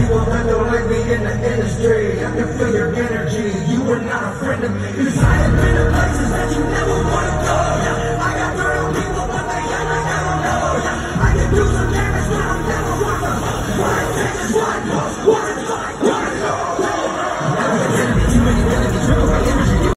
people that don't like me in the industry. I can feel your energy, you are not a friend of me. Cause I have been to places that you never want to go. I got dirt on people, but they act like I don't know. I can do some damage, but I'm never worth a what I take is what I post, what it's like.